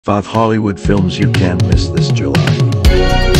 5 Hollywood films you can't miss this July.